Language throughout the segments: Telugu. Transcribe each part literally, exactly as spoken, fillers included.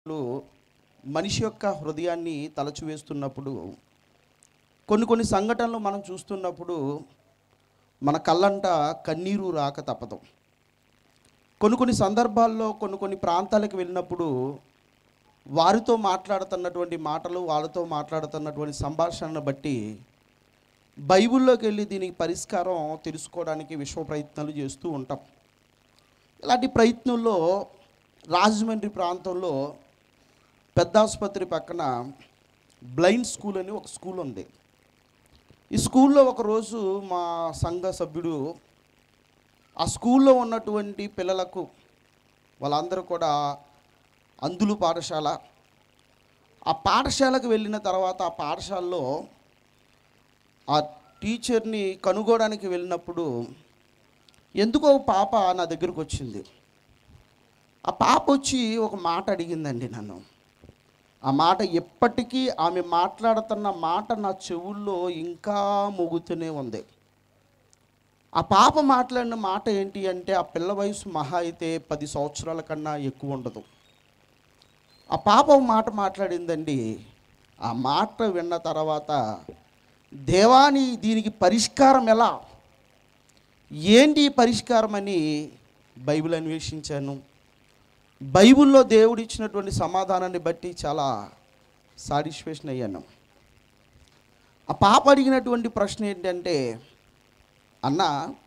మనిషి యొక్క హృదయాన్ని తలచివేస్తున్నప్పుడు కొన్ని కొన్ని సంఘటనలు మనం చూస్తున్నప్పుడు మన కళ్ళంట కన్నీరు రాక తప్పదు. కొన్ని కొన్ని సందర్భాల్లో కొన్ని కొన్ని ప్రాంతాలకు వెళ్ళినప్పుడు వారితో మాట్లాడుతున్నటువంటి మాటలు, వాళ్ళతో మాట్లాడుతున్నటువంటి సంభాషణను బట్టి బైబిల్లోకి వెళ్ళి దీనికి పరిష్కారం తెలుసుకోవడానికి విశ్వ ప్రయత్నాలు చేస్తూ ఉంటాం. ఇలాంటి ప్రయత్నంలో రాజమండ్రి ప్రాంతంలో పెద్ద ఆసుపత్రి పక్కన బ్లైండ్ స్కూల్ అని ఒక స్కూల్ ఉంది. ఈ స్కూల్లో ఒకరోజు మా సంఘ సభ్యుడు ఆ స్కూల్లో ఉన్నటువంటి పిల్లలకు, వాళ్ళందరూ కూడా అందులు పాఠశాల, ఆ పాఠశాలకు వెళ్ళిన తర్వాత ఆ పాఠశాలలో ఆ టీచర్ని కనుగోడానికి వెళ్ళినప్పుడు ఎందుకో పాప నా దగ్గరకు వచ్చింది. ఆ పాప వచ్చి ఒక మాట అడిగిందండి నన్ను. ఆ మాట ఎప్పటికీ ఆమె మాట్లాడుతున్న మాట నా చెవుల్లో ఇంకా మోగుతూనే ఉంది. ఆ పాప మాట్లాడిన మాట ఏంటి అంటే, ఆ పిల్ల వయసు మహా అయితే పది సంవత్సరాల కన్నా ఎక్కువ ఉండదు. ఆ పాప మాట మాట్లాడిందండి. ఆ మాట విన్న తర్వాత, దేవాని దీనికి పరిష్కారం ఎలా, ఏంటి పరిష్కారం అని బైబిల్ అన్వేషించాను. బైబిల్లో దేవుడు ఇచ్చినటువంటి సమాధానాన్ని బట్టి చాలా సాటిస్ఫాక్షన్ అయ్యాను. ఆ పాప అడిగినటువంటి ప్రశ్న ఏంటంటే, అన్న,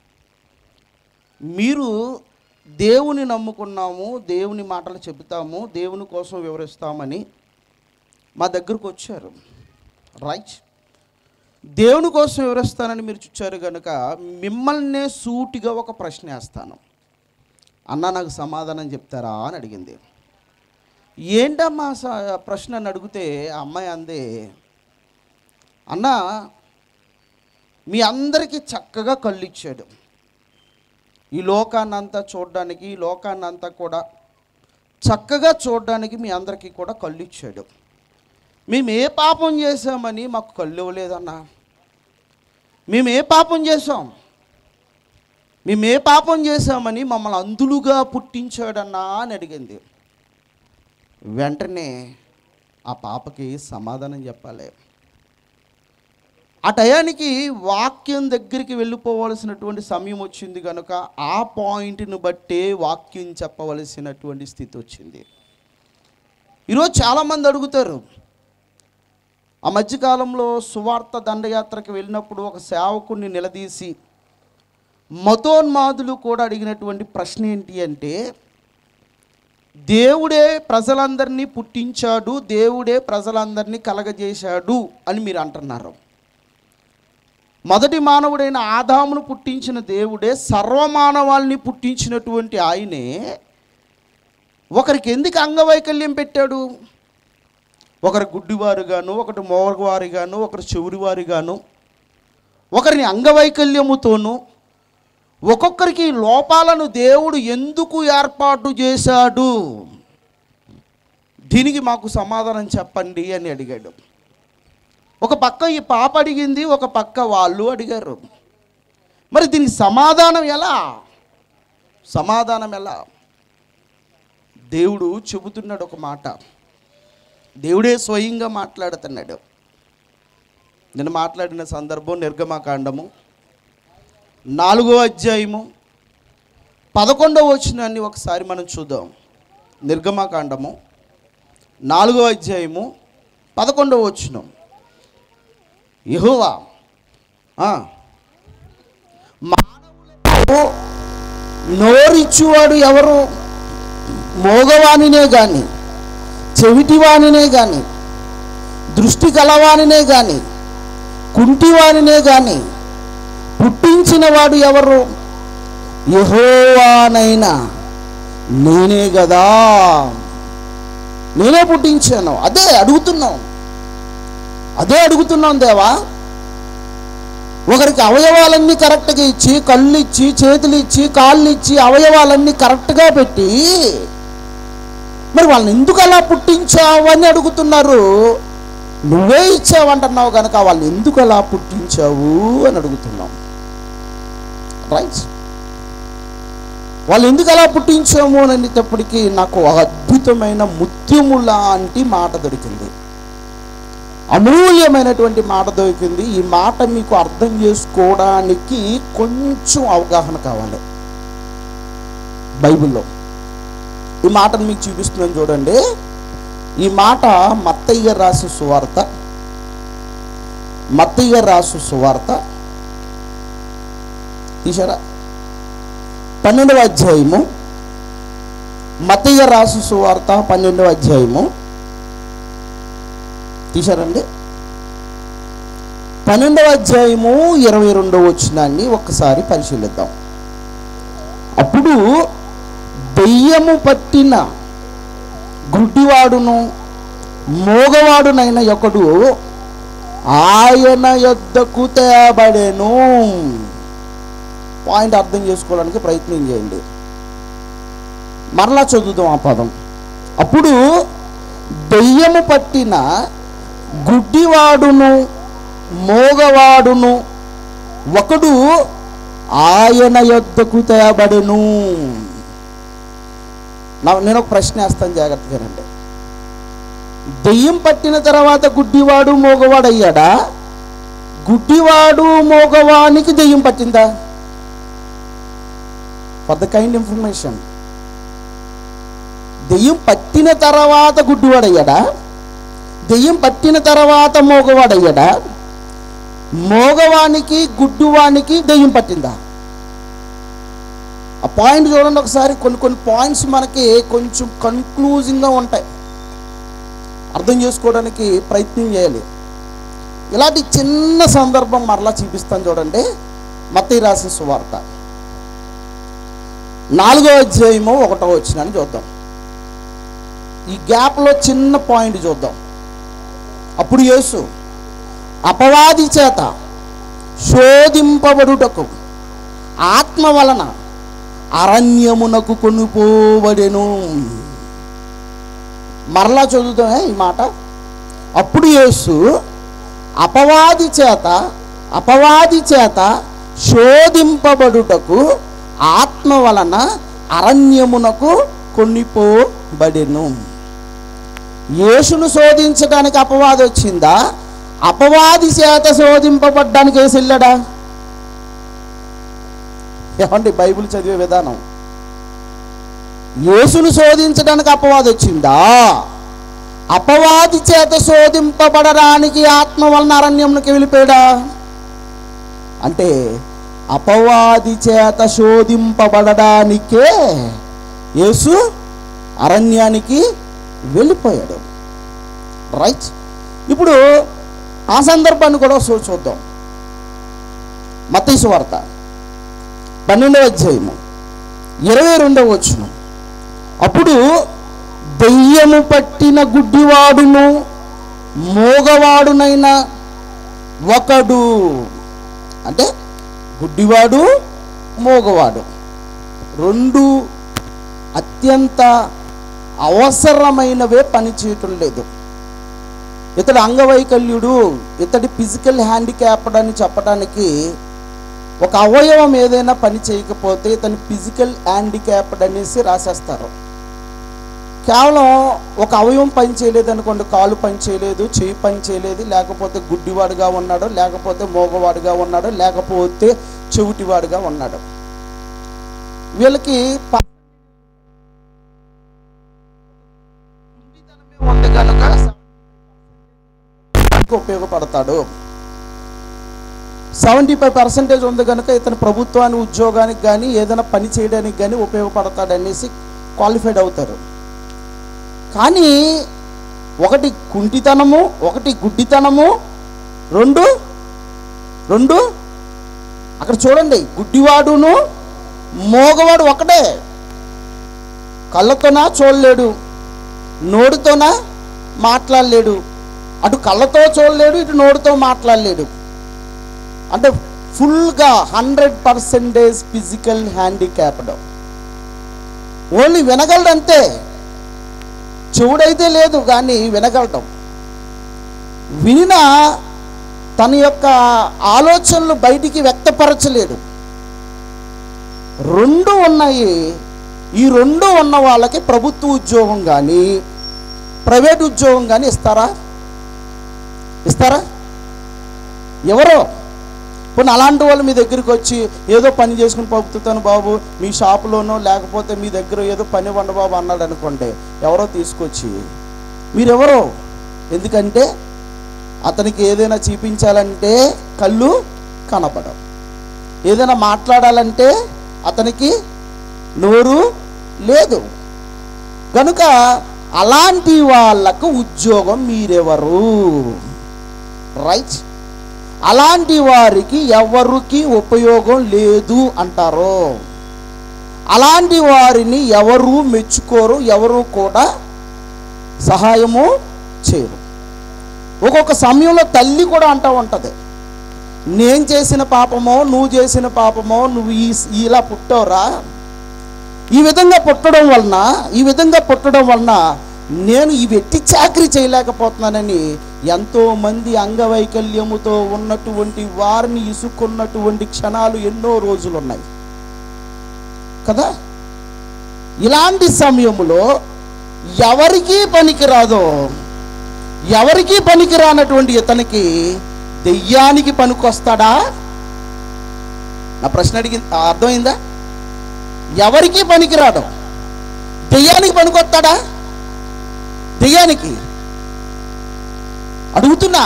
మీరు దేవుని నమ్ముకున్నాము, దేవుని మాటలు చెబుతాము, దేవుని కోసం వివరిస్తామని మా దగ్గరకు వచ్చారు, రైట్? దేవుని కోసం వివరిస్తానని మీరు చూచారు కనుక మిమ్మల్నే సూటిగా ఒక ప్రశ్న వేస్తాను. అన్న, నాకు సమాధానం చెప్తారా అని అడిగింది. ఏంటమ్మా ప్రశ్న అని అడిగితే ఆ అమ్మాయి అందే, అన్న, మీ అందరికీ చక్కగా కళ్ళు ఇచ్చాడు, ఈ లోకాన్ని అంతా చూడడానికి, ఈ లోకాన్ని అంతా కూడా చక్కగా చూడడానికి మీ అందరికీ కూడా కళ్ళు ఇచ్చాడు. మేము ఏ పాపం చేసామని మాకు కళ్ళు ఇవ్వలేదన్నా? మేము ఏ పాపం చేసాం మేము ఏ పాపం చేశామని మమ్మల్ని అందులుగా పుట్టించాడన్నా అని అడిగింది. వెంటనే ఆ పాపకి సమాధానం చెప్పాలి. ఆ టయానికి వాక్యం దగ్గరికి వెళ్ళిపోవలసినటువంటి సమయం వచ్చింది కనుక ఆ పాయింట్ని బట్టే వాక్యం చెప్పవలసినటువంటి స్థితి వచ్చింది. ఈరోజు చాలామంది అడుగుతారు. ఆ మధ్యకాలంలో సువార్త దండయాత్రకు వెళ్ళినప్పుడు ఒక సేవకుడిని నిలదీసి మతోన్మాదులు కూడా అడిగినటువంటి ప్రశ్న ఏంటి అంటే, దేవుడే ప్రజలందరినీ పుట్టించాడు, దేవుడే ప్రజలందరినీ కలగజేశాడు అని మీరు అంటున్నారు. మొదటి మానవుడైన ఆదామును పుట్టించిన దేవుడే సర్వమానవాల్ని పుట్టించినటువంటి ఆయనే ఒకరికి ఎందుకు అంగవైకల్యం పెట్టాడు? ఒకరు గుడ్డివారుగాను, ఒకటి మోగవారిగాను, ఒకరు చెవురివారిగాను, ఒకరిని అంగవైకల్యముతోనూ, ఒక్కొక్కరికి లోపాలను దేవుడు ఎందుకు ఏర్పాటు చేశాడు? దీనికి మాకు సమాధానం చెప్పండి అని అడిగాడు. ఒక పక్క ఈ పాప అడిగింది, ఒక పక్క వాళ్ళు అడిగారు. మరి దీనికి సమాధానం ఎలా? సమాధానం ఎలా? దేవుడు చెబుతున్నాడు ఒక మాట. దేవుడే స్వయంగా మాట్లాడుతున్నాడు. నేను మాట్లాడిన సందర్భం నిర్గమకాండము నాలుగో అధ్యాయము పదకొండవ వచనాన్ని ఒకసారి మనం చూద్దాం. నిర్గమకాండము నాలుగో అధ్యాయము పదకొండవ వచనం. యెహోవా మానవులకు నోరిచ్చువాడు ఎవరు? మోగవానినే కానీ, చెవిటివానినే కానీ, దృష్టి కలవానినే కానీ, కుంటివానినే కానీ పుట్టించిన వాడు ఎవరు? యెహోవానైనా నేనే కదా, నేనే పుట్టించాను. అదే అడుగుతున్నాం, అదే అడుగుతున్నాం దేవా. ఒకరికి అవయవాలన్నీ కరెక్ట్గా ఇచ్చి, కళ్ళు ఇచ్చి, చేతులు ఇచ్చి, కాళ్ళు ఇచ్చి, అవయవాలన్నీ కరెక్ట్గా పెట్టి మరి వాళ్ళని ఎందుకు అలా పుట్టించావు అని అడుగుతున్నారు. నువ్వే ఇచ్చావంటున్నావు కనుక వాళ్ళని ఎందుకు అలా పుట్టించావు అని అడుగుతున్నావు, రైట్? వాళ్ళు ఎందుకు అలా పుట్టించాము అని అనేటప్పటికీ నాకు అద్భుతమైన ముత్యము లాంటి మాట దొరికింది, అమూల్యమైనటువంటి మాట దొరికింది. ఈ మాట మీకు అర్థం చేసుకోవడానికి కొంచెం అవగాహన కావాలి. బైబిల్లో ఈ మాటను మీకు చూపిస్తున్నాను చూడండి. ఈ మాట మత్తయి గారు రాసిన సువార్త, మత్తయి గారు రాసిన సువార్త తీశారా? పన్నెండవ అధ్యాయము, మత్తయి గారు రాసిన సువార్త పన్నెండవ అధ్యాయము తీశారండి. పన్నెండవ అధ్యాయము ఇరవై రెండవ వచనాన్ని ఒక్కసారి పరిశీలిద్దాం. అప్పుడు దెయ్యము పట్టిన గుడ్డివాడును మోగవాడునైన ఒకడు ఆయన యొద్దకు తేబడెను. పాయింట్ అర్థం చేసుకోవడానికి ప్రయత్నం చేయండి. మరలా చదువుదాం ఆ పదం. అప్పుడు దెయ్యము పట్టిన గుడ్డివాడును మోగవాడును ఒకడు ఆయన యొద్దకు తేబడెను. నేను ఒక ప్రశ్న వేస్తాను, జాగ్రత్తగా రండి. దెయ్యం పట్టిన తర్వాత గుడ్డివాడు మోగవాడు అయ్యాడా? గుడ్డివాడు మోగవానికి దెయ్యం పట్టిందా? ఫర్ ద కైండ్ ఇన్ఫర్మేషన్, దెయ్యం పట్టిన తర్వాత గుడ్డివాడు అయ్యాడా? దెయ్యం పట్టిన తర్వాత మోగవాడు అయ్యాడా? మోగవానికి గుడ్డివానికి దెయ్యం పట్టిందా? ఆ పాయింట్ చూడండి ఒకసారి. కొన్ని కొన్ని పాయింట్స్ మనకి కొంచెం కన్క్లూజింగ్గా ఉంటాయి, అర్థం చేసుకోవడానికి ప్రయత్నం చేయాలి. ఇలాంటి చిన్న సందర్భం మరలా చూపిస్తాను చూడండి. మత్తయి రాసిన సువార్త నాలుగో అధ్యాయము ఒకటో వచనాన్ని చూద్దాం. ఈ గ్యాప్లో చిన్న పాయింట్ చూద్దాం. అప్పుడు యేసు అపవాది చేత శోధింపబడుటకు ఆత్మ వలన అరణ్యమునకు కొనుపోబడెను. మరలా చదువుతామే ఈ మాట. అప్పుడు యేసు అపవాది చేత అపవాది చేత శోధింపబడుటకు ఆత్మ వలన అరణ్యమునకు కొనిపోబడెను. యేసును శోధించడానికి అపవాది వచ్చిందా? అపవాది చేత శోధింపబడ్డానికి యేసు వెళ్ళాడా? ఏమండి బైబిల్ చదివే విధానం. యేసును శోధించడానికి అపవాది వచ్చిందా? అపవాది చేత శోధింపబడడానికి ఆత్మ వలన అరణ్యంలోకి వెళ్ళిపోయాడా? అంటే అపవాది చేత శోధింపబడడానికే యేసు అరణ్యానికి వెళ్ళిపోయాడు. రైట్. ఇప్పుడు ఆ సందర్భాన్ని కూడా చూద్దాం. మత్తయి సువార్త పన్నెండవ అధ్యాయము ఇరవై రెండవ వచనం. అప్పుడు దెయ్యము పట్టిన గుడ్డివాడును మోగవాడునైన ఒకడు, అంటే గుడ్డివాడు మోగవాడు రెండు అత్యంత అవసరమైనవే పనిచేయటం లేదు. ఇతడు అంగవైకల్యుడు, ఇతడి ఫిజికల్ హ్యాండిక్యాప్డ్ అని చెప్పడానికి ఒక అవయవం ఏదైనా పని చేయకపోతే ఇతని ఫిజికల్ హ్యాండిక్యాప్డ్ అనేసి రాసేస్తారు. కేవలం ఒక అవయవం పని చేయలేదు అనుకోండి, కాలు పని చేయలేదు, చెయ్యి పని చేయలేదు, లేకపోతే గుడ్డివాడుగా ఉన్నాడు, లేకపోతే మోగవాడుగా ఉన్నాడు, లేకపోతే చెవిటివాడుగా ఉన్నాడు. వీళ్ళకి ఉంది కనుక ఉపయోగపడతాడు. సెవెంటీ ఫైవ్ పర్సెంటేజ్ ఉంది కనుక ఇతను ప్రభుత్వానికి ఉద్యోగానికి కానీ ఏదైనా పని చేయడానికి కానీ ఉపయోగపడతాడు అనేసి క్వాలిఫైడ్ అవుతారు. కానీ ఒకటి కుంటితనము, ఒకటి గుడ్డితనము, రెండు రెండు అక్కడ చూడండి, గుడ్డివాడును మోగవాడు ఒకటే. కళ్ళతోనా చూడలేడు, నోటితోనా మాట్లాడలేడు. అటు కళ్ళతో చూడలేడు, ఇటు నోటితో మాట్లాడలేడు. అంటే ఫుల్గా hundred percentage physical handicapped. Only వినగలడంతే, చెవుడైతే లేదు కానీ వినగలడం. వినిన తన యొక్క ఆలోచనలు బయటికి వ్యక్తపరచలేడు. రెండు ఉన్నాయి. ఈ రెండు ఉన్న వాళ్ళకి ప్రభుత్వ ఉద్యోగం కానీ ప్రైవేట్ ఉద్యోగం కానీ ఇస్తారా? ఇస్తారా? ఎవరో పోనీ అలాంటి వాళ్ళు మీ దగ్గరికి వచ్చి ఏదో పని చేసుకుని పంపుతాను బాబు మీ షాపులోనో, లేకపోతే మీ దగ్గర ఏదో పని వండ బాబు అన్నాడు అనుకోండి, ఎవరో తీసుకొచ్చి మీరెవరో. ఎందుకంటే అతనికి ఏదైనా చూపించాలంటే కళ్ళు కనపడవు, ఏదైనా మాట్లాడాలంటే అతనికి నోరు లేదు. కనుక అలాంటి వాళ్ళకు ఉద్యోగం మీరెవరు? రైట్. అలాంటి వారికి ఎవరికి ఉపయోగం లేదు అంటారు. అలాంటి వారిని ఎవరు మెచ్చుకోరు, ఎవరు కూడా సహాయము చేయరు. ఒక్కొక్క సమయంలో తల్లి కూడా అంటూ ఉంటుంది, నేను చేసిన పాపమో నువ్వు చేసిన పాపమో నువ్వు ఈ ఇలా పుట్టావురా, ఈ విధంగా పుట్టడం వలన ఈ విధంగా పుట్టడం వలన నేను ఈ వెట్టి చాకరీ చేయలేకపోతున్నానని ఎంతోమంది అంగవైకల్యముతో ఉన్నటువంటి వారిని ఇసుకున్నటువంటి క్షణాలు ఎన్నో రోజులు ఉన్నాయి కదా. ఇలాంటి సమయంలో ఎవరికీ పనికిరాదో, ఎవరికీ పనికిరానటువంటి ఇతనికి దెయ్యానికి పనికొస్తాడా? నా ప్రశ్న అడిగి అర్థమైందా? ఎవరికీ పనికిరాడు, దెయ్యానికి పనికొస్తాడా? దెయ్యానికి అడుగుతున్నా.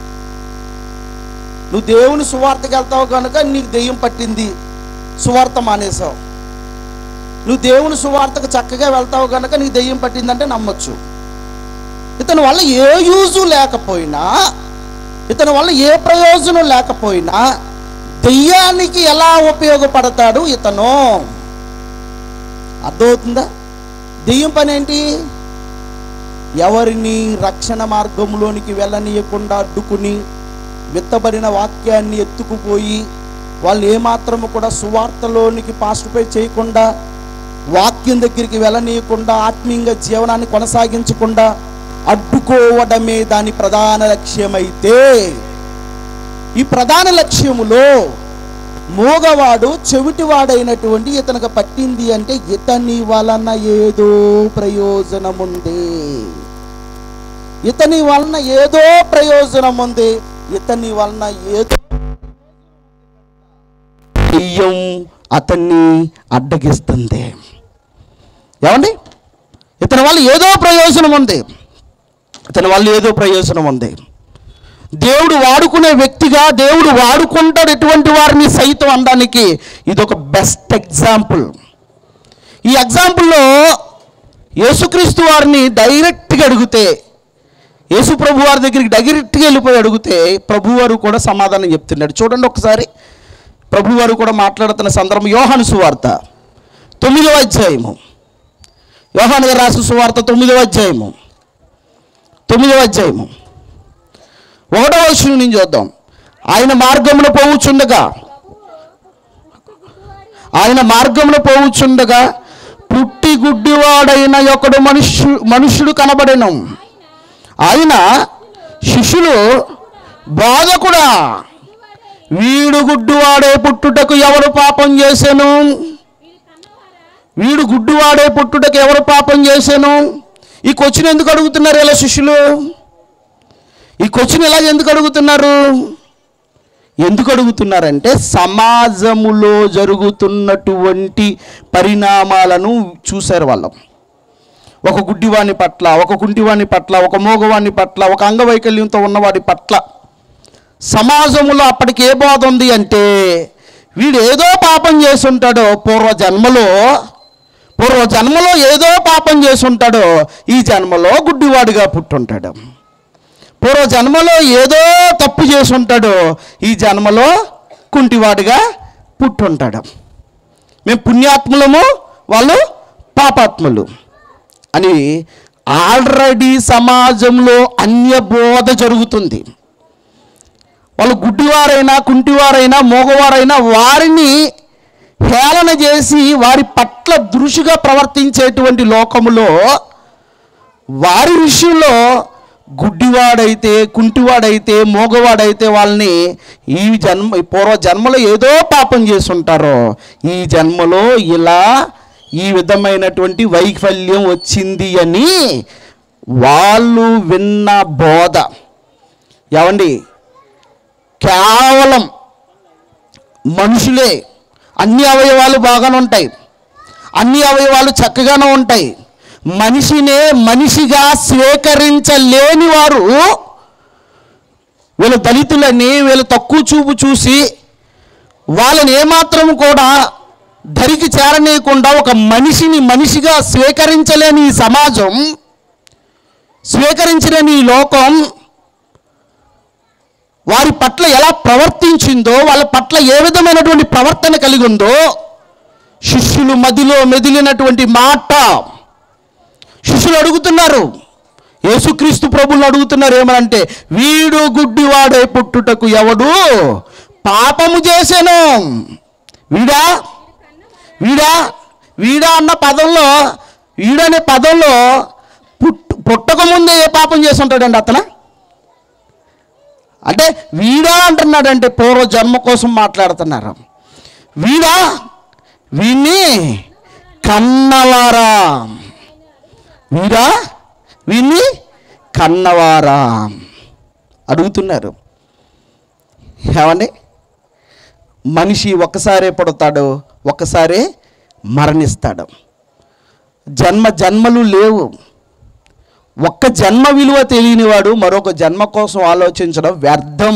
నువ్వు దేవుని సువార్తకి వెళ్తావు కనుక నీకు దెయ్యం పట్టింది, సువార్త మానేసావు. నువ్వు దేవుని సువార్తకు చక్కగా వెళ్తావు కనుక నీకు దెయ్యం పట్టిందంటే నమ్మొచ్చు. ఇతని వల్ల ఏ యూజు లేకపోయినా, ఇతని వల్ల ఏ ప్రయోజనం లేకపోయినా దెయ్యానికి ఎలా ఉపయోగపడతాడు ఇతను? అర్థమవుతుందా? దెయ్యం పని ఏంటి? ఎవరిని రక్షణ మార్గంలోనికి వెళ్ళనీయకుండా అడ్డుకుని విత్తబడిన వాక్యాన్ని ఎత్తుకుపోయి వాళ్ళు ఏమాత్రము కూడా సువార్తలోనికి పాస్టిఫై చేయకుండా, వాక్యం దగ్గరికి వెళ్ళనీయకుండా, ఆత్మీయంగా జీవనాన్ని కొనసాగించకుండా అడ్డుకోవడమే దాని ప్రధాన లక్ష్యమైతే, ఈ ప్రధాన లక్ష్యములో మోగవాడు చెవిటివాడైనటువంటి ఇతనికి పట్టింది అంటే ఇతని వలన ఏదో ప్రయోజనం ఉంది, ఇతని వలన ఏదో ప్రయోజనం ఉంది, ఇతని వలన ఏదో దెయ్యం అతన్ని అడ్డగిస్తుంది. ఏమండి? ఇతని వల్ల ఏదో ప్రయోజనం ఉంది, ఇతని వల్ల ఏదో ప్రయోజనం ఉంది. దేవుడు వాడుకునే వ్యక్తిగా దేవుడు వాడుకుంటాడు ఎటువంటి వారిని సైతం అనడానికి ఇదొక బెస్ట్ ఎగ్జాంపుల్. ఈ ఎగ్జాంపుల్లో యేసుక్రీస్తు వారిని డైరెక్ట్గా అడిగితే, యేసు ప్రభు వారి దగ్గరికి డైరెక్ట్గా వెళ్ళిపోయి అడిగితే ప్రభువారు కూడా సమాధానం చెప్తున్నాడు. చూడండి ఒకసారి, ప్రభువారు కూడా మాట్లాడుతున్న సందర్భం యోహాను సువార్త తొమ్మిదవ అధ్యాయము, యోహాను గారు రాసిన సువార్త తొమ్మిదవ అధ్యాయము తొమ్మిదవ అధ్యాయము ఒకటవ వచనం నుంచి చూద్దాం. ఆయన మార్గమున పోవుచుండగా ఆయన మార్గమున పోవుచుండగా పుట్టి గుడ్డివాడైన ఒకడు మనుష్యు మనుష్యుడు కనబడెను. ఆయన శిష్యులు, బోధకుడా, వీడు గుడ్డివాడే పుట్టుటకు ఎవరు పాపం చేశాను? వీడు గుడ్డివాడే పుట్టుటకు ఎవరు పాపం చేశాను? ఈ క్వశ్చన్ ఎందుకు అడుగుతున్నారు ఇలా శిష్యులు? ఈ క్వశ్చన్ ఇలా ఎందుకు అడుగుతున్నారు? ఎందుకు అడుగుతున్నారంటే సమాజములో జరుగుతున్నటువంటి పరిణామాలను చూశారు వాళ్ళు. ఒక గుడ్డివాని పట్ల, ఒక కుంటివాని పట్ల, ఒక మోగవాని పట్ల, ఒక అంగవైకల్యంతో ఉన్నవాడి పట్ల సమాజంలో అప్పటికి ఏ బోధ ఉంది అంటే వీడు ఏదో పాపం చేసి ఉంటాడో, పూర్వ జన్మలో పూర్వ జన్మలో ఏదో పాపం చేసి ఉంటాడో ఈ జన్మలో గుడ్డివాడిగా పుట్టుంటాడు. పూర్వ జన్మలో ఏదో తప్పు చేసి ఉంటాడో ఈ జన్మలో కుంటివాడిగా పుట్టుంటాడు. మేము పుణ్యాత్ములము, వాళ్ళు పాపాత్ములు అని ఆల్రెడీ సమాజంలో అన్య బోధ జరుగుతుంది. వాళ్ళు గుడ్డివారైనా, కుంటివారైనా, మోగవారైనా వారిని హేళన చేసి వారి పట్ల దృష్టిగా ప్రవర్తించేటువంటి లోకములో వారి విషయంలో గుడ్డివాడైతే, కుంటివాడైతే, మోగవాడైతే వాళ్ళని ఈ జన్మ పూర్వ జన్మలో ఏదో పాపం చేసి ఉంటారో ఈ జన్మలో ఇలా ఈ విధమైనటువంటి వైఫల్యం వచ్చింది అని వాళ్ళు విన్న బోధ. ఏమండి, కేవలం మనుషులే, అన్ని అవయవాలు బాగానే ఉంటాయి, అన్ని అవయవాలు చక్కగానే ఉంటాయి, మనిషినే మనిషిగా స్వీకరించలేని వారు వీళ్ళు దళితులని వీళ్ళు తక్కువ చూపు చూసి వాళ్ళని ఏమాత్రం కూడా ధరికి చేరనీయకుండా ఒక మనిషిని మనిషిగా స్వీకరించలేని ఈ సమాజం, స్వీకరించలేని ఈ లోకం వారి పట్ల ఎలా ప్రవర్తించిందో, వాళ్ళ పట్ల ఏ విధమైనటువంటి ప్రవర్తన కలిగి ఉందో శిష్యులు మదిలో మెదిలినటువంటి మాట. శిష్యులు అడుగుతున్నారు, యేసుక్రీస్తు ప్రభువుని అడుగుతున్నారు ఏమనంటే, వీడు గుడ్డివాడై పుట్టుటకు ఎవడు పాపము చేసెను? వీడా వీడా వీడా అన్న పదంలో, వీడనే పదంలో పుట్టు పుట్టకముందే ఏ పాపం చేసి ఉంటాడండి అతను? అంటే వీడా అంటున్నాడంటే పూర్వ జన్మ కోసం మాట్లాడుతున్నారు. వీడా, వీణ్ణి కన్నవారా, వీడా వీణ్ణి కన్నవారా అడుగుతున్నారు. ఏమండి, మనిషి ఒక్కసారే పుడతాడు, ఒక్కసారే మరణిస్తాడు. జన్మ జన్మలు లేవు. ఒక్క జన్మ విలువ తెలియనివాడు మరొక జన్మ కోసం ఆలోచించడం వ్యర్థం.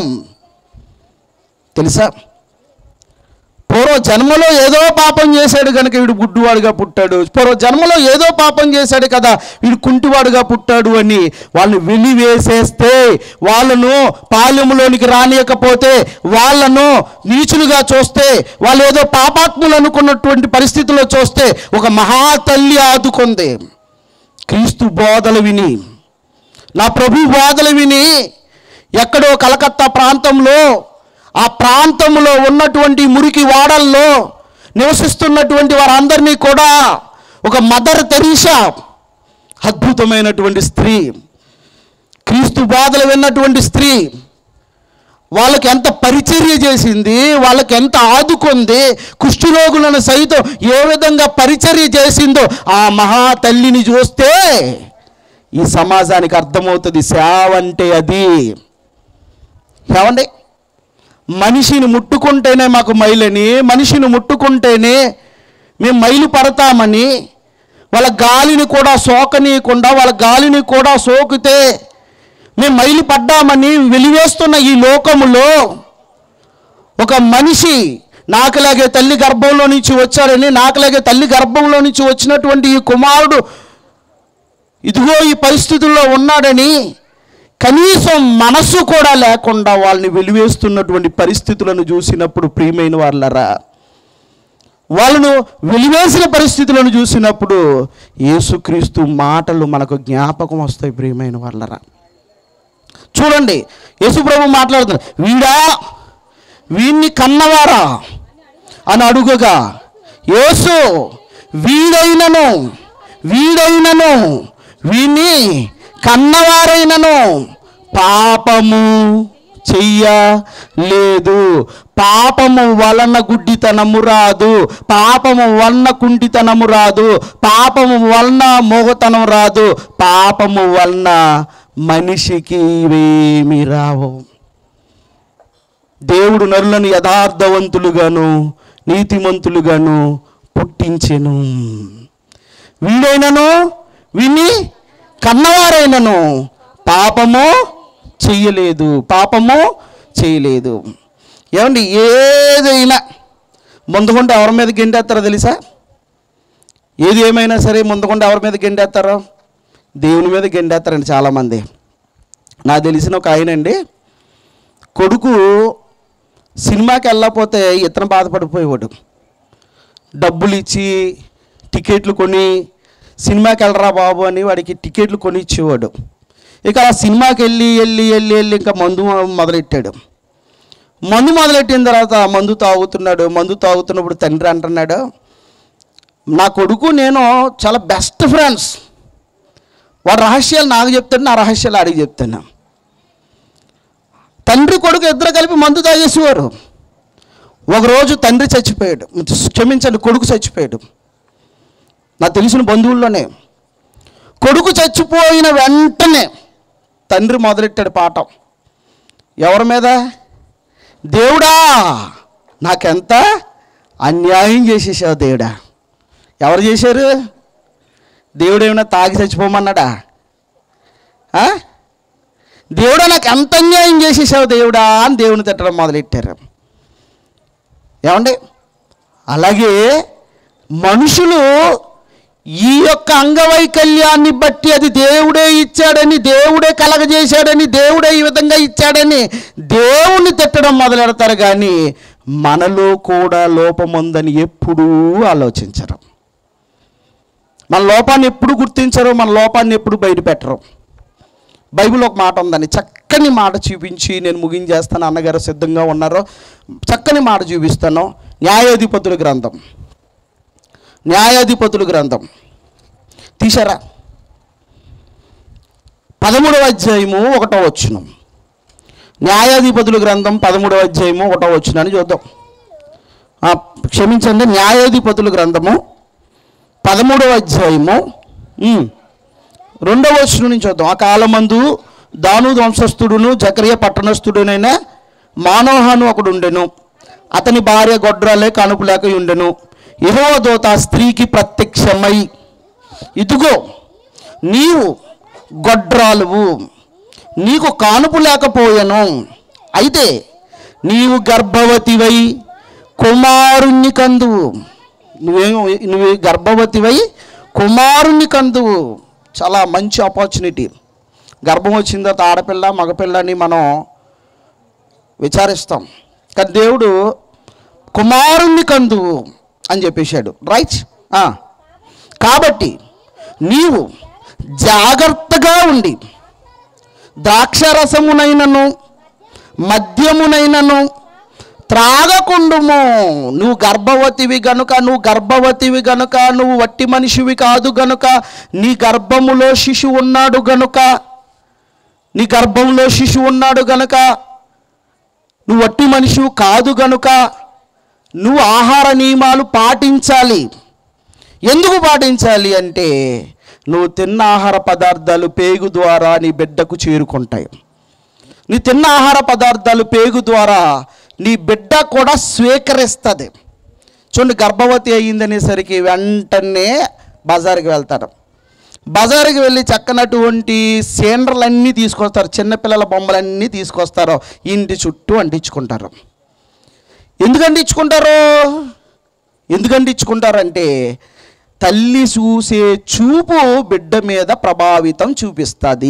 తెలుసా? పూర్వ జన్మలో ఏదో పాపం చేశాడు కనుక వీడు గుడ్డివాడుగా పుట్టాడు, పూర్వ జన్మలో ఏదో పాపం చేశాడు కదా వీడు కుంటివాడుగా పుట్టాడు అని వాళ్ళని వెలివేసేస్తే, వాళ్ళను పాలెములోనికి రానియకపోతే, వాళ్ళను నీచులుగా చూస్తే, వాళ్ళు ఏదో పాపాత్ములు అనుకున్నటువంటి పరిస్థితుల్లో చూస్తే ఒక మహాతల్లి ఆదుకుంది. క్రీస్తు బోధలు విని, నా ప్రభు బోధలు విని ఎక్కడో కలకత్తా ప్రాంతంలో, ఆ ప్రాంతంలో ఉన్నటువంటి మురికి వాడల్లో నివసిస్తున్నటువంటి వారందరినీ కూడా ఒక మదర్ తెరీసా, అద్భుతమైనటువంటి స్త్రీ, క్రీస్తు బోధలు విన్నటువంటి స్త్రీ, వాళ్ళకి ఎంత పరిచర్య చేసింది, వాళ్ళకి ఎంత ఆదుకుంది, కుష్ఠరోగులను సైతం ఏ విధంగా పరిచర్య చేసిందో ఆ మహా తల్లిని చూస్తే ఈ సమాజానికి అర్థమవుతుంది సేవ అంటే అది. ఏమండి, మనిషిని ముట్టుకుంటేనే మాకు మైలని, మనిషిని ముట్టుకుంటేనే మేము మైలు పడతామని, వాళ్ళ గాలిని కూడా సోకనీయకుండా వాళ్ళ గాలిని కూడా సోకితే మేము మైలు పడ్డామని వెలివేస్తున్న ఈ లోకములో ఒక మనిషి నాకులాగే తల్లి గర్భంలో నుంచి వచ్చారని, నాకులాగే తల్లి గర్భంలో నుంచి వచ్చినటువంటి ఈ కుమారుడు ఇదిగో ఈ పరిస్థితుల్లో ఉన్నాడని కనీసం మనసు కూడా లేకుండా వాళ్ళని వెలివేస్తున్నటువంటి పరిస్థితులను చూసినప్పుడు, ప్రియమైన వాళ్ళరా, వాళ్ళను వెలివేసిన పరిస్థితులను చూసినప్పుడు యేసుక్రీస్తు మాటలు మనకు జ్ఞాపకం వస్తాయి. ప్రియమైన వాళ్ళరా, చూడండి, యేసుప్రభు మాట్లాడుతున్నారు, వీడా వీణ్ణి కన్నవారా అని అడుగుగా, యేసు వీడైనను వీడైనను వీణ్ణి కన్నవారైనను పాపము చెయ్యలేదు, పాపము వలన గుడ్డితనము రాదు, పాపము వలన కుంటితనము రాదు, పాపము వలన మోగతనం రాదు, పాపము వలన మనిషికి ఇవేమి రావు. దేవుడు నరులను యథార్థవంతులుగాను నీతిమంతులుగాను పుట్టించెను. వీడైనను వీణ్ణి కన్నవారైనను పాపము చెయ్యలేదు, పాపము చేయలేదు. ఏమండి, ఏదైనా ముందుకుంటే ఎవరి మీద గెండేస్తారో తెలుసా? ఏది ఏమైనా సరే ముందుకుంటే ఎవరి మీద గెండేస్తారో? దేవుని మీద గెండేస్తారండి చాలామంది. నాకు తెలిసిన ఒక ఆయన అండి, కొడుకు సినిమాకి వెళ్ళకపోతే ఇతను బాధపడిపోయేవాడు. డబ్బులు ఇచ్చి టికెట్లు కొని సినిమాకి వెళ్ళరా బాబు అని వాడికి టికెట్లు కొని ఇచ్చేవాడు. ఇక ఆ సినిమాకి వెళ్ళి వెళ్ళి వెళ్ళి వెళ్ళి ఇంకా మందు మొదలెట్టాడు. మందు మొదలెట్టిన తర్వాత మందు తాగుతున్నాడు. మందు తాగుతున్నప్పుడు తండ్రి అంటున్నాడు, నా కొడుకు నేను చాలా బెస్ట్ ఫ్రెండ్స్, వాడు రహస్యాలు నాకు చెప్తాడు, నా రహస్యాలు అడిగి చెప్తాను. తండ్రి కొడుకు ఇద్దరు కలిపి మందు తాగేసేవారు. ఒకరోజు తండ్రి చచ్చిపోయాడు, క్షమించండి కొడుకు చచ్చిపోయాడు. నాకు తెలిసిన బంధువుల్లోనే. కొడుకు చచ్చిపోయిన వెంటనే తండ్రి మొదలెట్టాడు పాఠం. ఎవరి మీద? దేవుడా నాకెంత అన్యాయం చేసేసావు దేవుడా. ఎవరు చేశారు? దేవుడు ఏమైనా తాగి చచ్చిపోమన్నాడా? దేవుడా నాకు ఎంత అన్యాయం చేసేసావు దేవుడా అని దేవుని తిట్టడం మొదలెట్టారు. ఏమండి, అలాగే మనుషులు ఈ యొక్క అంగవైకల్యాన్ని బట్టి అది దేవుడే ఇచ్చాడని, దేవుడే కలగజేశాడని, దేవుడే ఈ విధంగా ఇచ్చాడని దేవుని తిట్టడం మొదలెడతారు. కానీ మనలో కూడా లోపం ఉందని ఎప్పుడూ ఆలోచించరు. మన లోపాన్ని ఎప్పుడు గుర్తించరు, మన లోపాన్ని ఎప్పుడు బయటపెట్టరు. బైబిల్ ఒక మాట ఉందని, చక్కని మాట చూపించి నేను ముగించేస్తాను. అన్నగారు సిద్ధంగా ఉన్నారో చక్కని మాట చూపిస్తాను. న్యాయాధిపతుల గ్రంథం, న్యాయాధిపతుల గ్రంథం తీశారా? పదమూడవ అధ్యాయము ఒకటో వచనం. న్యాయాధిపతుల గ్రంథం పదమూడవ అధ్యాయము ఒకటో వచనాన్ని చూద్దాం. క్షమించండి, న్యాయాధిపతుల గ్రంథము పదమూడవ అధ్యాయము రెండవ వచనం నుంచి చూద్దాం. ఆ కాలమందు దాను వంశస్థుడును జకర్య పట్టణస్థుడునైన మానోహాను ఒకడు ఉండెను. అతని భార్య గొడ్రాలే కానుపు లేక ఉండెను. యెహోవా దూత ఆ స్త్రీకి ప్రత్యక్షమై, ఇదిగో నీవు గొడ్రాలువు, నీకు కానుపు లేకపోయాను, అయితే నీవు గర్భవతివై కుమారుణ్ణి కందువు. నువ్వేమో నువ్వు గర్భవతివై కుమారుణ్ణి కందువు. చాలా మంచి ఆపర్చునిటీ. గర్భం వచ్చిన తర్వాత ఆడపిల్ల మగపిల్లని మనం విచారిస్తాం, కానీ దేవుడు కుమారుణ్ణి కందువు అని చెప్పేశాడు. రైట్. కాబట్టి నీవు జాగ్రత్తగా ఉండి ద్రాక్షరసమునైనను మద్యమునైనను త్రాగకుండుము. నువ్వు గర్భవతివి గనుక, నువ్వు గర్భవతివి గనుక, నువ్వు వట్టి మనిషివి కాదు గనుక, నీ గర్భములో శిశువు ఉన్నాడు గనుక, నీ గర్భంలో శిశువు ఉన్నాడు గనుక, నువ్వు వట్టి మనిషివి కాదు గనుక నువ్వు ఆహార నియమాలు పాటించాలి. ఎందుకు పాటించాలి అంటే, నువ్వు తిన్న ఆహార పదార్థాలు పేగు ద్వారా నీ బిడ్డకు చేరుకుంటాయి. నీ తిన్న ఆహార పదార్థాలు పేగు ద్వారా నీ బిడ్డ కూడా స్వీకరిస్తుంది. చూడండి, గర్భవతి అయ్యిందనేసరికి వెంటనే బజారుకి వెళ్తారు. బజారుకి వెళ్ళి చక్కనటువంటి సేండ్రలన్నీ తీసుకొస్తారు, చిన్నపిల్లల బొమ్మలన్నీ తీసుకొస్తారు, ఇంటి చుట్టూ అంటించుకుంటారు. ఎందుకు అంటించుకుంటారు? ఎందుకు అంటించుకుంటారంటే, తల్లి చూసే చూపు బిడ్డ మీద ప్రభావితం చూపిస్తుంది.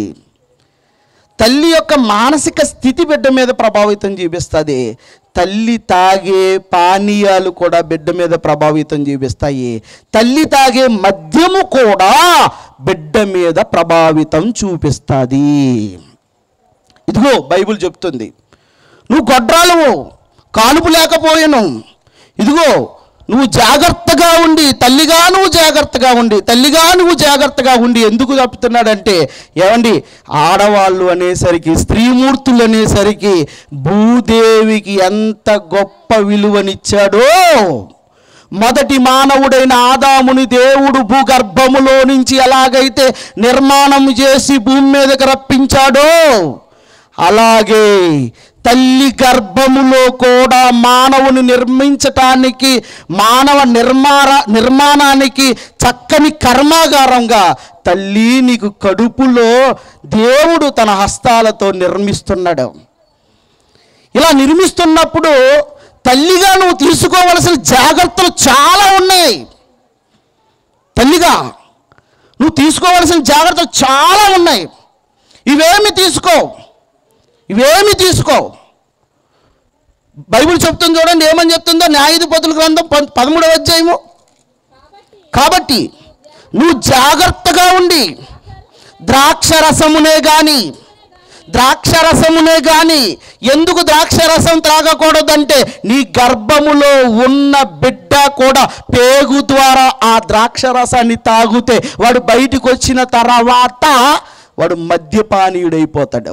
తల్లి యొక్క మానసిక స్థితి బిడ్డ మీద ప్రభావితం చూపిస్తుంది. తల్లి తాగే పానీయాలు కూడా బిడ్డ మీద ప్రభావితం చూపిస్తాయి. తల్లి తాగే మద్యము కూడా బిడ్డ మీద ప్రభావితం చూపిస్తుంది. ఇదిగో బైబిల్ చెప్తుంది, నువ్వు గొడ్రాలువు, కానుపు లేకపోయాను, ఇదిగో నువ్వు జాగ్రత్తగా ఉండి, తల్లిగా నువ్వు జాగ్రత్తగా ఉండి, తల్లిగా నువ్వు జాగ్రత్తగా ఉండి. ఎందుకు చెప్తున్నాడంటే, ఏమండి, ఆడవాళ్ళు అనేసరికి, స్త్రీమూర్తులు అనేసరికి భూదేవికి ఎంత గొప్ప విలువనిచ్చాడో, మొదటి మానవుడైన ఆదాముని దేవుడు భూగర్భములో నుంచి ఎలాగైతే నిర్మాణం చేసి భూమి మీదకి రప్పించాడో, అలాగే తల్లి గర్భములో కూడా మానవుని నిర్మించటానికి, మానవ నిర్మాణ నిర్మాణానికి చక్కని కర్మాగారంగా తల్లి నీకు కడుపులో దేవుడు తన హస్తాలతో నిర్మిస్తున్నాడు. ఇలా నిర్మిస్తున్నప్పుడు తల్లిగా నువ్వు తీసుకోవలసిన జాగ్రత్తలు చాలా ఉన్నాయి. తల్లిగా నువ్వు తీసుకోవలసిన జాగ్రత్తలు చాలా ఉన్నాయి. ఇవేమి తీసుకో ఇవేమి తీసుకో బైబిల్ చెప్తుంది. చూడండి ఏమని చెప్తుందో, న్యాయాధిపతుల గ్రంథం పదమూడవ అధ్యాయము. కాబట్టి నువ్వు జాగ్రత్తగా ఉండి ద్రాక్ష రసమునే కానీ ద్రాక్షరసమునే గాని. ఎందుకు ద్రాక్షరసం త్రాగకూడదంటే నీ గర్భములో ఉన్న బిడ్డ కూడా పేగు ద్వారా ఆ ద్రాక్షరసాన్ని తాగితే వాడు బయటికి వచ్చిన తర్వాత వాడు మద్యపానీయుడైపోతాడు.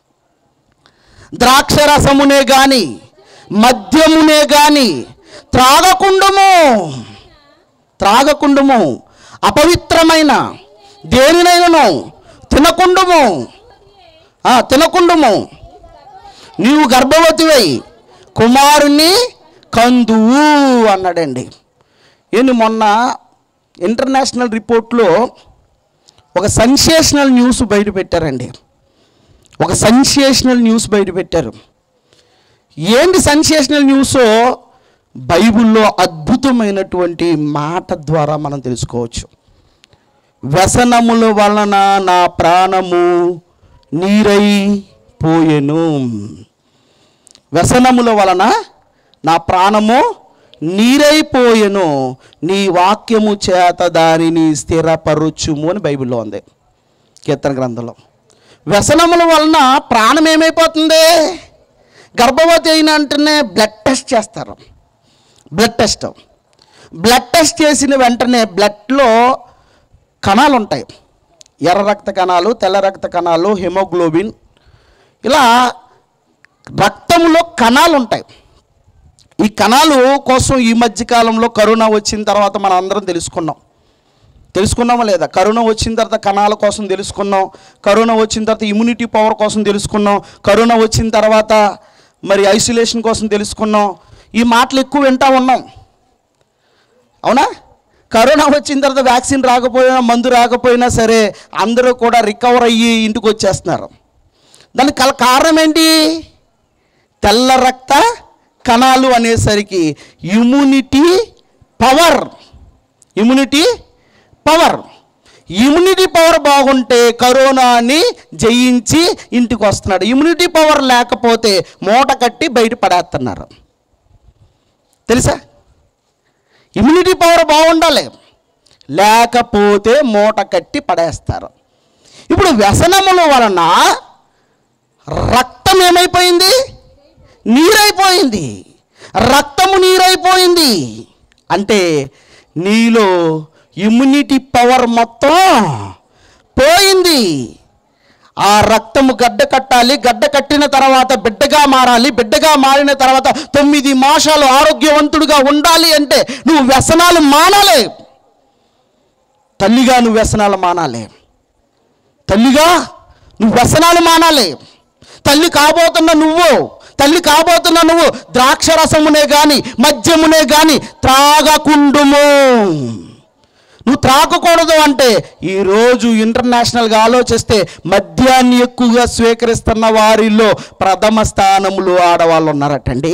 ద్రాక్షరసమునే గాని మద్యమునే గాని త్రాగకుండుము త్రాగకుండుము అపవిత్రమైన దేనినైనను తినకుండుము తినకుండుము నీవు గర్భవతివై కుమారుని కందువు అన్నాడండి. ఏంటి మొన్న ఇంటర్నేషనల్ రిపోర్ట్లో ఒక సెన్సేషనల్ న్యూస్ బయట పెట్టారండి. ఒక సెన్సేషనల్ న్యూస్ బయట పెట్టారు. ఏంటి సెన్సేషనల్ న్యూస్? బైబిల్లో అద్భుతమైనటువంటి మాట ద్వారా మనం తెలుసుకోవచ్చు. వ్యసనముల వలన నా ప్రాణము నీరై పోయెను. వ్యసనముల వలన నా ప్రాణము నీరైపోయెను, నీ వాక్యము చేత దానిని స్థిరపరుచుము అని బైబిల్లో ఉంది, కీర్తన గ్రంథంలో. వ్యసనముల వలన ప్రాణం ఏమైపోతుంది? గర్భవతి అయిన వెంటనే బ్లడ్ టెస్ట్ చేస్తారు. బ్లడ్ టెస్ట్ బ్లడ్ టెస్ట్ చేసిన వెంటనే బ్లడ్లో కణాలు ఉంటాయి. ఎర్ర రక్త కణాలు, తెల్ల రక్త కణాలు, హిమోగ్లోబిన్, ఇలా రక్తంలో కణాలు ఉంటాయి. ఈ కణాలు కోసం ఈ మధ్యకాలంలో కరోనా వచ్చిన తర్వాత మనం అందరం తెలుసుకున్నాం. తెలుసుకున్నామా లేదా? కరోనా వచ్చిన తర్వాత కణాల కోసం తెలుసుకున్నాం. కరోనా వచ్చిన తర్వాత ఇమ్యూనిటీ పవర్ కోసం తెలుసుకున్నాం. కరోనా వచ్చిన తర్వాత మరి ఐసోలేషన్ కోసం తెలుసుకున్నాం. ఈ మాటలు ఎక్కువ వింటూ ఉన్నాం, అవునా? కరోనా వచ్చిన తర్వాత వ్యాక్సిన్ రాకపోయినా, మందు రాకపోయినా సరే అందరూ కూడా రికవర్ అయ్యి ఇంటికి వచ్చేస్తున్నారు. దానికి కారణం ఏంటి? తెల్ల రక్త కణాలు అనేసరికి immunity power. Immunity power immunity power బాగుంటే కరోనాని జయించి ఇంటికి వస్తున్నాడు. ఇమ్యూనిటీ పవర్ లేకపోతే మూట కట్టి బయట పడేస్తున్నారు. తెలుసా? ఇమ్యూనిటీ పవర్ బాగుండాలి, లేకపోతే మూట కట్టి పడేస్తారు. ఇప్పుడు వ్యసనముల వలన రక్తం ఏమైపోయింది? నీరైపోయింది. రక్తము నీరైపోయింది అంటే నీలో ఇమ్యూనిటీ పవర్ మొత్తం పోయింది. ఆ రక్తము గడ్డ కట్టాలి, గడ్డ కట్టిన తర్వాత బిడ్డగా మారాలి, బిడ్డగా మారిన తర్వాత తొమ్మిది మాసాలు ఆరోగ్యవంతుడిగా ఉండాలి అంటే నువ్వు వ్యసనాలు మానాలి. తల్లిగా నువ్వు వ్యసనాలు మానాలి. తల్లిగా నువ్వు వ్యసనాలు మానాలి. తల్లి కాబోతున్న నువ్వు తల్లి కాబోతున్న నువ్వు ద్రాక్షరసమునే కానీ మద్యమునే కానీ త్రాగకుండుము. నువ్వు త్రాగకూడదు అంటే ఈరోజు ఇంటర్నేషనల్గా ఆలోచిస్తే మద్యాన్ని ఎక్కువగా స్వీకరిస్తున్న వారిలో ప్రథమ స్థానంలో ఆడవాళ్ళు ఉన్నారటండి.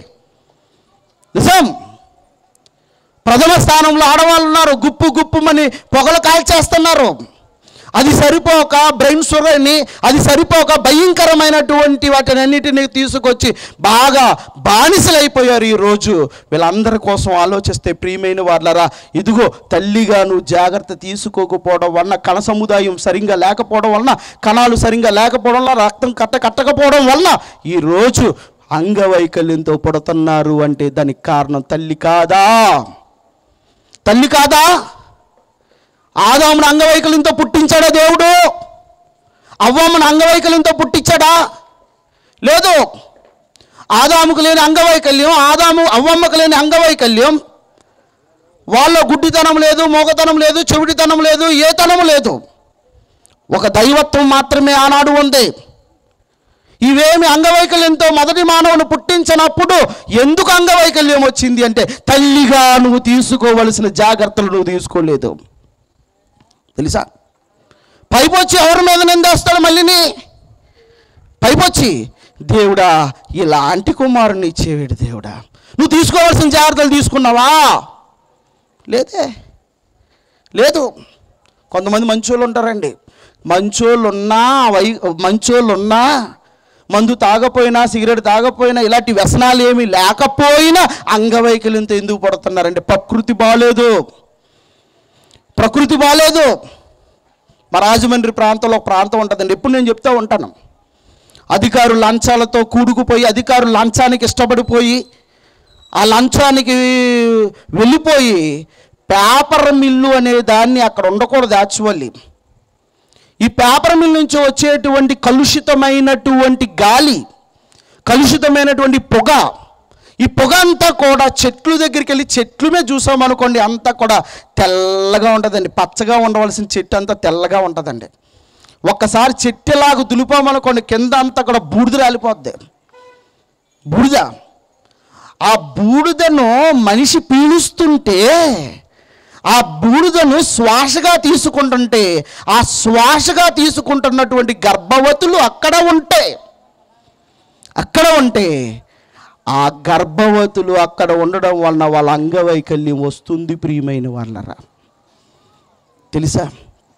నిజం, ప్రథమ స్థానంలో ఆడవాళ్ళు ఉన్నారు. గుప్పు గుప్పుమని పొగలు కాల్చేస్తున్నారు. అది సరిపోక బ్రెయిన్ షుగర్ని, అది సరిపోక భయంకరమైనటువంటి వాటిని అన్నిటినీ తీసుకొచ్చి బాగా బానిసలైపోయారు ఈరోజు. వీళ్ళందరి కోసం ఆలోచిస్తే ప్రియమైన వాళ్ళరా, ఇదిగో తల్లిగా నువ్వు జాగ్రత్త తీసుకోకపోవడం వలన, కణ సముదాయం సరిగ్గా లేకపోవడం వలన, కణాలు సరిగ్గా లేకపోవడం వలన, రక్తం కట్ట కట్టకపోవడం వలన ఈరోజు అంగవైకల్యంతో పడుతున్నారు. అంటే దానికి కారణం తల్లి కాదా? తల్లి కాదా? ఆదామును అంగవైకల్యంతో పుట్టించాడా దేవుడు? అవ్వమ్మను అంగవైకల్యంతో పుట్టించాడా? లేదు. ఆదాముకు లేని అంగవైకల్యం, ఆదాము అవ్వమ్మకు లేని అంగవైకల్యం, వాళ్ళ గుడ్డితనం లేదు, మోగతనం లేదు, చెవిటితనం లేదు, ఏ తనం లేదు. ఒక దైవత్వం మాత్రమే ఆనాడు ఉంది. ఇవేమి అంగవైకల్యంతో మొదటి మానవుని పుట్టించినప్పుడు ఎందుకు అంగవైకల్యం వచ్చింది అంటే తల్లిగా నువ్వు తీసుకోవలసిన జాగ్రత్తలు నువ్వు తీసుకోలేదు. తెలుసా? పైపొచ్చి ఎవరి మీద నిందేస్తాడు? మళ్ళీని పైపొచ్చి దేవుడా ఇలాంటి కుమారుని ఇచ్చేవాడు దేవుడా, నువ్వు తీసుకోవాల్సిన జాగ్రత్తలు తీసుకున్నావా? లేదే, లేదు. కొంతమంది మంచోళ్ళు ఉంటారండి. మంచోళ్ళు ఉన్నా వై మంచోళ్ళు ఉన్నా మందు తాగపోయినా, సిగరెట్ తాగపోయినా, ఇలాంటి వ్యసనాలు ఏమీ లేకపోయినా అంగవైకల్యంతో ఎందుకు పడుతున్నారంటే ప్రకృతి బాలేదు. ప్రకృతి బాలేదు. మా రాజమండ్రి ప్రాంతంలో ఒక ప్రాంతం ఉంటుందండి, ఎప్పుడు నేను చెప్తూ ఉంటాను. అధికారులు లంచాలతో కూడుకుపోయి, అధికారులు లంచానికి ఇష్టపడిపోయి, ఆ లంచానికి వెళ్ళిపోయి పేపర్ మిల్లు అనే దాన్ని అక్కడ ఉండకూడదు. యాక్చువల్లీ ఈ పేపర్ మిల్ నుంచి వచ్చేటువంటి కలుషితమైనటువంటి గాలి, కలుషితమైనటువంటి పొగ, ఈ పొగ అంతా కూడా చెట్లు దగ్గరికి వెళ్ళి చెట్లు మీద చూసామనుకోండి, అంతా కూడా తెల్లగా ఉంటుందండి. పచ్చగా ఉండవలసిన చెట్టు అంతా తెల్లగా ఉంటుందండి. ఒక్కసారి చెట్టులాగా దులిపామనుకోండి, కింద అంతా కూడా బూడిద రాలిపోద్ది. బూడిద. ఆ బూడిదను మనిషి పీలుస్తుంటే, ఆ బూడిదను శ్వాసగా తీసుకుంటుంటే, ఆ శ్వాసగా తీసుకుంటున్నటువంటి గర్భవతులు అక్కడ ఉంటే అక్కడ ఉంటే ఆ గర్భవతులు అక్కడ ఉండడం వలన వాళ్ళ అంగవైకల్యం వస్తుంది. ప్రియమైన వాళ్ళరా, తెలుసా?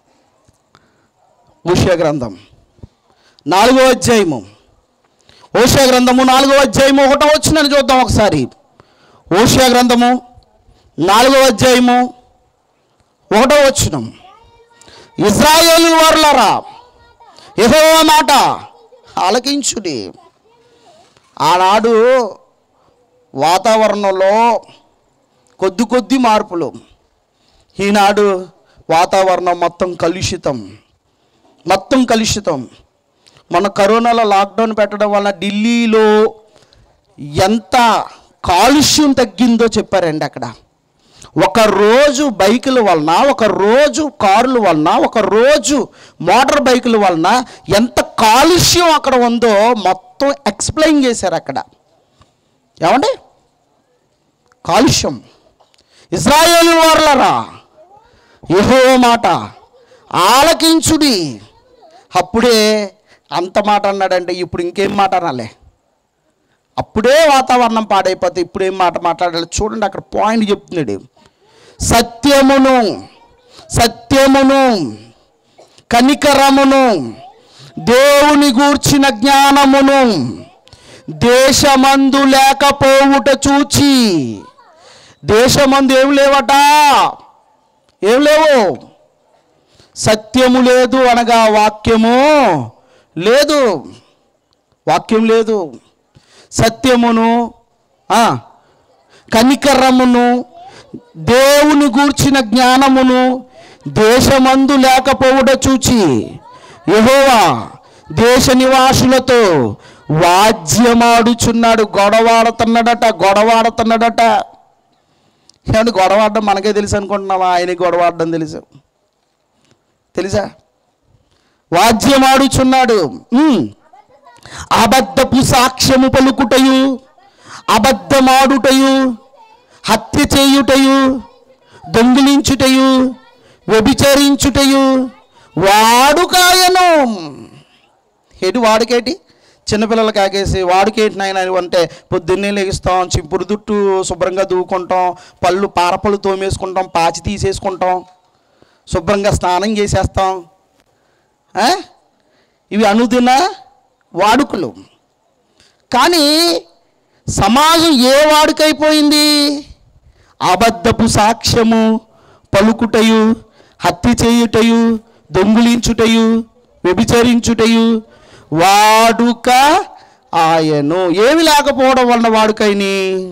ఓషియా గ్రంథం నాలుగో అధ్యాయము ఓషియా గ్రంథము నాలుగో అధ్యాయము ఒకటో వచ్చిందని చూద్దాం ఒకసారి. ఓషియా గ్రంథము నాలుగో అధ్యాయము ఒకటో వచనం. ఇశ్రాయేలు వారులారా, యెహోవా మాట ఆలకించుడి. ఆనాడు వాతావరణంలో కొద్ది కొద్ది మార్పులు, ఈనాడు వాతావరణం మొత్తం కలుషితం, మొత్తం కలుషితం. మన కరోనాలో లాక్డౌన్ పెట్టడం వలన ఢిల్లీలో ఎంత కాలుష్యం తగ్గిందో చెప్పారండి. అక్కడ ఒక రోజు బైకుల వలన, ఒక రోజు కారుల వలన, ఒక రోజు మోటార్ బైకుల వలన ఎంత కాలుష్యం అక్కడ ఉందో మొత్తం ఎక్స్ప్లెయిన్ చేశారు అక్కడ. ఏమండి? కాలుష్యం. ఇశ్రాయేలు వారులారా, యెహోవా మాట ఆలకించుడి. అప్పుడే అంత మాట అన్నాడంటే ఇప్పుడు ఇంకేం మాట అనాలే? అప్పుడే వాతావరణం పాడైపోతే ఇప్పుడేం మాట మాట్లాడాలి? చూడండి, అక్కడ పాయింట్ చెప్తున్నాడు. సత్యమును సత్యమును కనికరమును దేవుని గూర్చిన జ్ఞానమును దేశమందు లేకపోవుట చూచి. దేశమందు ఏం లేవట? ఏం లేవు. సత్యము లేదు అనగా వాక్యము లేదు. వాక్యం లేదు. సత్యమును కనికరమును దేవుని గూర్చిన జ్ఞానమును దేశమందు లేకపోవుట చూచి యెహోవా దేశ నివాసులతో వాద్యమాడుచున్నాడు. గొడవాడుతున్నాడట, గొడవాడుతున్నాడట. ఏమంటే గొడవాడడం మనకే తెలుసు అనుకుంటున్నావా? ఆయనకి గొడవాడడం తెలుసు, తెలుసా? వాద్యమాడుచున్నాడు. అబద్ధపు సాక్ష్యము పలుకుటయు, అబద్ధమాడుటయు, హత్య చేయుటయు, దొంగిలించుటయు, వ్యభిచరించుటయు వాడుకాయను. ఏటి వాడుకేటి? చిన్నపిల్లలకి ఆగేసి వాడుకేటి నాయన అంటే పొద్దున్నే లెగిస్తాం, చింపురు దుట్టు శుభ్రంగా దూకుంటాం, పళ్ళు పారపళ్ళు తోమేసుకుంటాం, పాచి తీసేసుకుంటాం, శుభ్రంగా స్నానం చేసేస్తాం. ఇవి అనుదిన వాడుకలు. కానీ సమాజం ఏ వాడుకైపోయింది? అబద్ధపు సాక్ష్యము పలుకుటయు, హత్య చేయుటయు, దొంగిలించుటయు, వ్యభిచరించుటయు వాడుక ఆయను. ఏమి లేకపోవడం వలన వాడుకైని,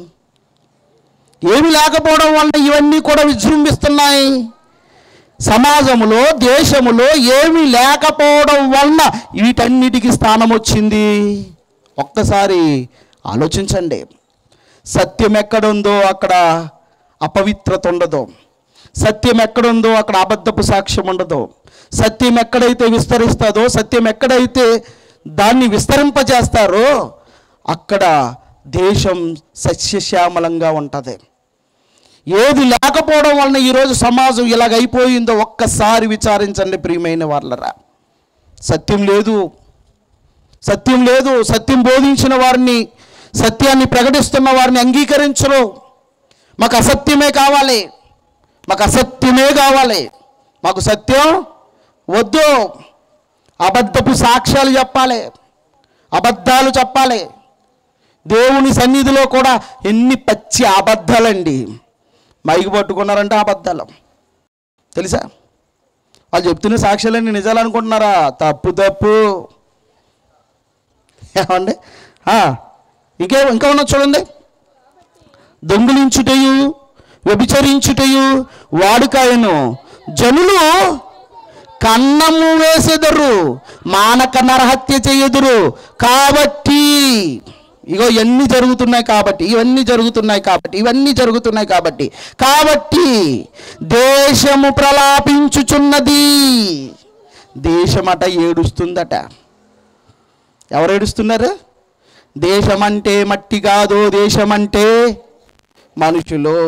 ఏమి లేకపోవడం వలన ఇవన్నీ కూడా విజృంభిస్తున్నాయి. సమాజంలో, దేశంలో ఏమి లేకపోవడం వలన వీటన్నిటికీ స్థానం వచ్చింది. ఒక్కసారి ఆలోచించండి. సత్యం ఎక్కడుందో అక్కడ అపవిత్రత ఉండదు. సత్యం ఎక్కడుందో అక్కడ అబద్ధపు సాక్ష్యం ఉండదు. సత్యం ఎక్కడైతే విస్తరిస్తుందో, సత్యం ఎక్కడైతే దాన్ని విస్తరింపజేస్తారో అక్కడ దేశం సస్యశ్యామలంగా ఉంటుంది. ఏది లేకపోవడం వలన ఈరోజు సమాజం ఇలాగైపోయిందో ఒక్కసారి విచారించండి ప్రియమైన వాళ్ళరా. సత్యం లేదు, సత్యం లేదు. సత్యం బోధించిన వారిని, సత్యాన్ని ప్రకటిస్తున్న వారిని అంగీకరించరు. మాకు అసత్యమే కావాలి, మాకు అసత్యమే కావాలి, మాకు సత్యం వద్దు. అబద్ధపు సాక్ష్యాలు చెప్పాలి, అబద్ధాలు చెప్పాలి. దేవుని సన్నిధిలో కూడా ఎన్ని పచ్చి అబద్ధాలండి. మైకి పట్టుకున్నారంటే అబద్ధాలు, తెలుసా? వాళ్ళు చెప్తున్న సాక్ష్యాలన్నీ నిజాలు అనుకుంటున్నారా? తప్పు తప్పు. ఏమండి ఇంకే ఇంకా ఉన్నది చూడండి. దొంగిలించుటయు వ్యభిచరించుటయు వాడుకాయను జనులు కన్నము వేసెదరు, మానక నరహత్య చేయుదురు. కాబట్టి ఇగో ఇవన్నీ జరుగుతున్నాయి కాబట్టి ఇవన్నీ జరుగుతున్నాయి కాబట్టి ఇవన్నీ జరుగుతున్నాయి కాబట్టి కాబట్టి దేశము ప్రలాపించుచున్నది. దేశమట ఏడుస్తుందట. ఎవరు ఏడుస్తున్నారు? దేశమంటే మట్టి కాదు, దేశమంటే మనుషులు.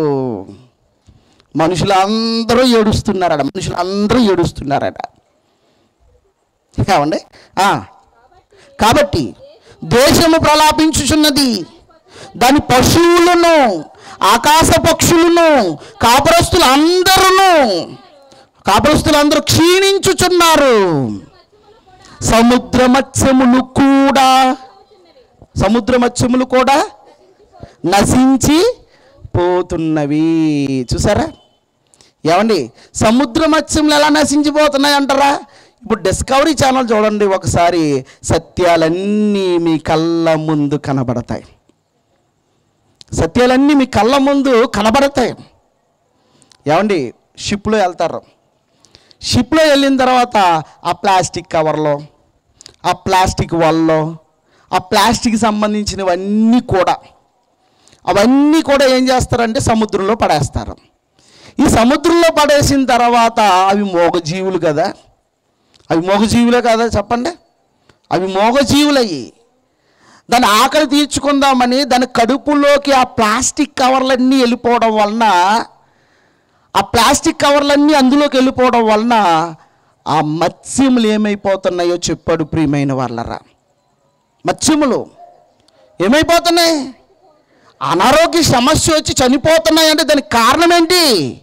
మనుషులందరూ ఏడుస్తున్నారట. మనుషులందరూ ఏడుస్తున్నారట. ఏమండి? కాబట్టి దేశము ప్రలాపించుచున్నది, దాని పశువులను ఆకాశ పక్షులను కాపురస్తులు అందరూ కాపురస్తులందరూ క్షీణించుచున్నారు. సముద్ర మత్స్యములు కూడా సముద్ర మత్స్యములు కూడా నశించి పోతున్నవి. చూసారా? ఏమండి, సముద్ర మత్స్యములు ఎలా నశించిపోతున్నాయి అంటారా? ఇప్పుడు డిస్కవరీ ఛానల్ చూడండి ఒకసారి, సత్యాలన్నీ మీ కళ్ళ ముందు కనబడతాయి. సత్యాలన్నీ మీ కళ్ళ ముందు కనబడతాయి. ఏమండి, షిప్లో వెళ్తారు. షిప్లో వెళ్ళిన తర్వాత ఆ ప్లాస్టిక్ కవర్లో, ఆ ప్లాస్టిక్ వల్లో, ఆ ప్లాస్టిక్ సంబంధించినవన్నీ కూడా అవన్నీ కూడా ఏం చేస్తారంటే సముద్రంలో పడేస్తారు. ఈ సముద్రంలో పడేసిన తర్వాత అవి మోగజీవులు కదా, అవి మోగజీవులే కదా చెప్పండి. అవి మోగజీవులయ్యి దాని ఆకలి తీర్చుకుందామని దాని కడుపులోకి ఆ ప్లాస్టిక్ కవర్లన్నీ వెళ్ళిపోవడం వలన ఆ ప్లాస్టిక్ కవర్లన్నీ అందులోకి వెళ్ళిపోవడం వలన ఆ మత్స్యములు ఏమైపోతున్నాయో చెప్పాడు ప్రియమైన వాళ్ళరా. మత్స్యములు ఏమైపోతున్నాయి? అనారోగ్య సమస్య వచ్చి చనిపోతున్నాయి. అంటే దానికి కారణం ఏంటి?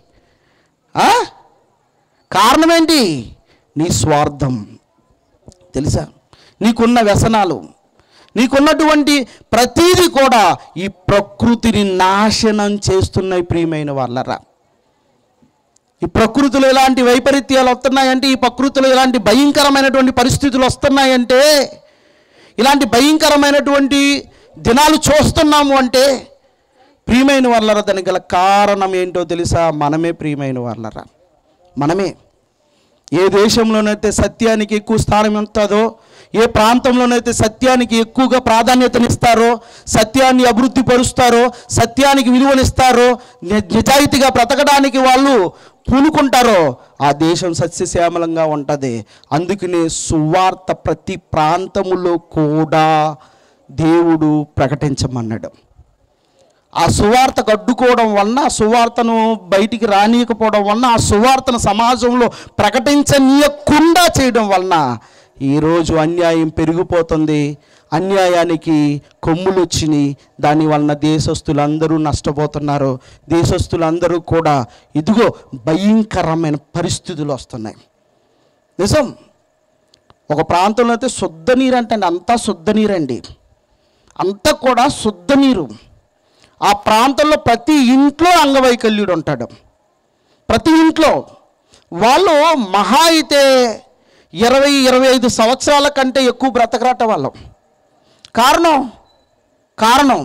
కారణం ఏంటి? నీ స్వార్థం. తెలుసా? నీకున్న వ్యసనాలు, నీకున్నటువంటి ప్రతీది కూడా ఈ ప్రకృతిని నాశనం చేస్తున్నాయి ప్రియమైన వాళ్ళరా. ఈ ప్రకృతిలో ఎలాంటి వైపరీత్యాలు వస్తున్నాయంటే, ఈ ప్రకృతిలో ఎలాంటి భయంకరమైనటువంటి పరిస్థితులు వస్తున్నాయంటే, ఇలాంటి భయంకరమైనటువంటి దినాలు చూస్తున్నాము అంటే ప్రియమైన వాళ్ళరా, దానికి గల కారణం ఏంటో తెలుసా? మనమే ప్రియమైన వాళ్ళరా, మనమే. ఏ దేశంలోనైతే సత్యానికి ఎక్కువ స్థానం ఉంటుందో, ఏ ప్రాంతంలోనైతే సత్యానికి ఎక్కువగా ప్రాధాన్యతనిస్తారో, సత్యాన్ని అభివృద్ధి పరుస్తారో, సత్యానికి విలువనిస్తారో, నిజాయితీగా బ్రతకడానికి వాళ్ళు పూనుకుంటారో ఆ దేశం సస్యశ్యామలంగా ఉంటుంది. అందుకనే సువార్త ప్రతి ప్రాంతములో కూడా దేవుడు ప్రకటించమన్నాడు. ఆ సువార్తకు అడ్డుకోవడం వలన, ఆ సువార్తను బయటికి రానియకపోవడం వలన, ఆ సువార్తను సమాజంలో ప్రకటించనీయకుండా చేయడం వలన ఈరోజు అన్యాయం పెరిగిపోతుంది. అన్యాయానికి కొమ్ములు వచ్చినాయి. దాని వలన దేశస్తులందరూ నష్టపోతున్నారు. దేశస్తులందరూ కూడా ఇదిగో భయంకరమైన పరిస్థితులు వస్తున్నాయి. నిజం. ఒక ప్రాంతంలో అయితే శుద్ధ నీరు అంటే అంతా శుద్ధ నీరండి, అంతా కూడా శుద్ధ నీరు. ఆ ప్రాంతంలో ప్రతి ఇంట్లో అంగవైకల్యుడు ఉంటాడు. ప్రతి ఇంట్లో వాళ్ళు మహా అయితే ఇరవై ఇరవై ఐదు సంవత్సరాల కంటే ఎక్కువ బ్రతకరాట వాళ్ళు. కారణం కారణం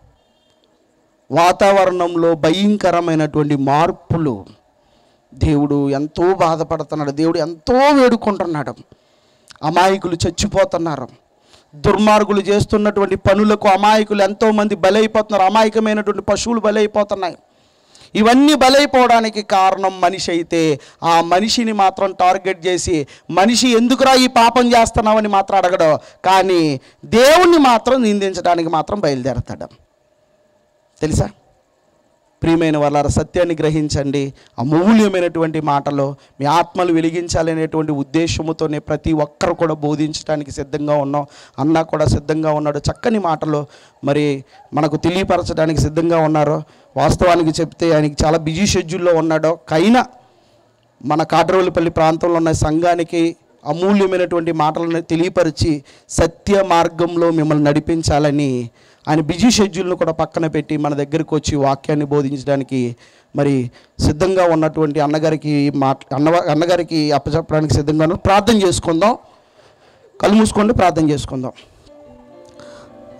వాతావరణంలో భయంకరమైనటువంటి మార్పులు. దేవుడు ఎంతో బాధపడుతున్నాడు. దేవుడు ఎంతో వేడుకుంటున్నాడు. అమాయకులు చచ్చిపోతున్నారు. దుర్మార్గులు చేస్తున్నటువంటి పనులకు అమాయకులు ఎంతోమంది బలైపోతున్నారు. అమాయకమైనటువంటి పశువులు బలైపోతున్నాయి. ఇవన్నీ బలైపోవడానికి కారణం మనిషి అయితే, ఆ మనిషిని మాత్రం టార్గెట్ చేసి మనిషి ఎందుకురా ఈ పాపం చేస్తున్నావని మాత్రం అడగడు, కానీ దేవుణ్ణి మాత్రం నిందించడానికి మాత్రం బయలుదేరతాడు. తెలుసా? ప్రియమైన వాళ్ళ సత్యాన్ని గ్రహించండి. అమూల్యమైనటువంటి మాటలు మీ ఆత్మలు వెలిగించాలనేటువంటి ఉద్దేశముతోనే ప్రతి ఒక్కరు కూడా బోధించడానికి సిద్ధంగా ఉన్నాం. అన్న కూడా సిద్ధంగా ఉన్నాడు. చక్కని మాటలు మరి మనకు తెలియపరచడానికి సిద్ధంగా ఉన్నారు. వాస్తవానికి చెప్తే ఆయనకి చాలా బిజీ షెడ్యూల్లో ఉన్నాడు. కైనా మన కాట్రవల్లిపల్లి ప్రాంతంలో ఉన్న సంఘానికి అమూల్యమైనటువంటి మాటలను తెలియపరిచి సత్య మార్గంలో మిమ్మల్ని నడిపించాలని ఆయన బిజీ షెడ్యూల్ను కూడా పక్కన పెట్టి మన దగ్గరికి వచ్చి వాక్యాన్ని బోధించడానికి మరి సిద్ధంగా ఉన్నటువంటి అన్నగారికి మాట అన్న అన్నగారికి అప్పచెప్పడానికి సిద్ధంగా ఉన్నాం. ప్రార్థన చేసుకుందాం. కళ్ళు మూసుకోండి, ప్రార్థన చేసుకుందాం.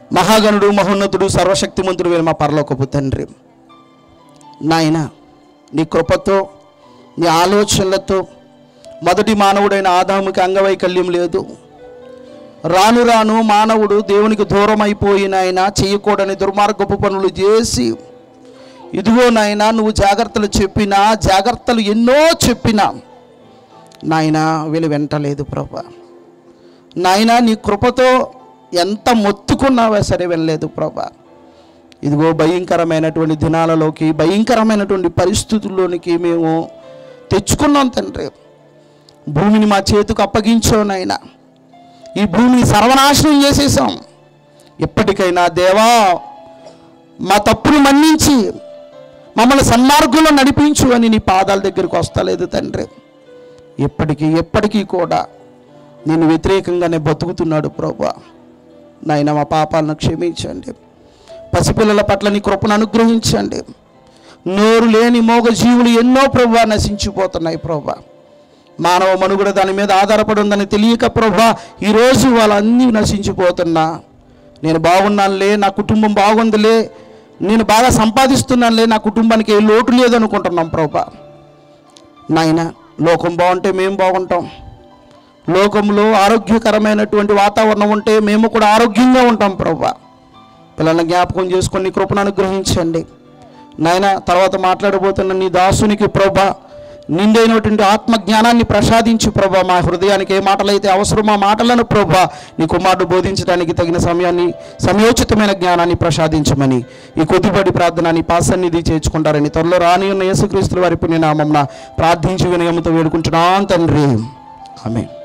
మహాగణుడు, మహోన్నతుడు, సర్వశక్తిమంతుడు వేరు మా పరలోకపు తండ్రి, నాయన నీ కృపతో నీ ఆలోచనలతో మొదటి మానవుడైన ఆదాముకి అంగవైకల్యం లేదు. రాను రాను మానవుడు దేవునికి దూరం అయిపోయి నాయన చేయకూడని దుర్మార్గపు పనులు చేసి, ఇదిగో నాయన నువ్వు జాగ్రత్తలు చెప్పినా, జాగ్రత్తలు ఎన్నో చెప్పినా నాయన వీళ్ళు వెంటలేదు ప్రభా. నాయన నీ కృపతో ఎంత మొత్తుకున్నావా సరే వినలేదు ప్రభా. ఇదిగో భయంకరమైనటువంటి దినాలలోకి, భయంకరమైనటువంటి పరిస్థితుల్లోనికి మేము తెచ్చుకున్నాం తండ్రి. భూమిని మా చేతికి అప్పగించావు నాయన, ఈ భూమిని సర్వనాశనం చేసేసాం. ఎప్పటికైనా దేవా మా తప్పును మన్నించి మమ్మల్ని సన్మార్గంలో నడిపించు అని నీ పాదాల దగ్గరికి వస్తలేదు తండ్రి. ఎప్పటికీ ఎప్పటికీ కూడా నేను వ్యతిరేకంగానే బతుకుతున్నాడు ప్రభా. నాయన మా పాపాలను క్షమించండి. పసిపిల్లల పట్ల నీ కృపను అనుగ్రహించండి. నోరు లేని మోగ జీవులు ఎన్నో ప్రభా నశించిపోతున్నాయి ప్రభా. మానవ మనుగడ దాని మీద ఆధారపడి ఉందని తెలియక ప్రభా ఈరోజు వాళ్ళన్నీ నశించిపోతున్నా. నేను బాగున్నానులే, నా కుటుంబం బాగుందిలే, నేను బాగా సంపాదిస్తున్నానులే, నా కుటుంబానికి ఏ లోటు లేదనుకుంటున్నాం ప్రభా. నాయన లోకం బాగుంటే మేము బాగుంటాం. లోకంలో ఆరోగ్యకరమైనటువంటి వాతావరణం ఉంటే మేము కూడా ఆరోగ్యంగా ఉంటాం ప్రభా. పిల్లల్ని జ్ఞాపకం చేసుకొని కృపను అనుగ్రహించండి నాయన. తర్వాత మాట్లాడబోతున్న నీ దాసునికి ప్రభా నిండైనటువంటి ఆత్మ జ్ఞానాన్ని ప్రసాదించు ప్రభా. మా హృదయానికి ఏ మాటలైతే అవసరమో ఆ మాటలను ప్రభా నీ కుమారుడు బోధించడానికి తగిన సమయాన్ని, సమయోచితమైన జ్ఞానాన్ని ప్రసాదించమని ఈ కొద్దిపాటి ప్రార్థన నీ పాసన్నిధి చేర్చుకుంటారని త్వరలో రాని ఉన్న యేసుక్రీస్తు వారి పుణ్యనామమున ప్రార్థించి వినయముతో వేడుకుంటున్నాను తండ్రి. ఆమేన్.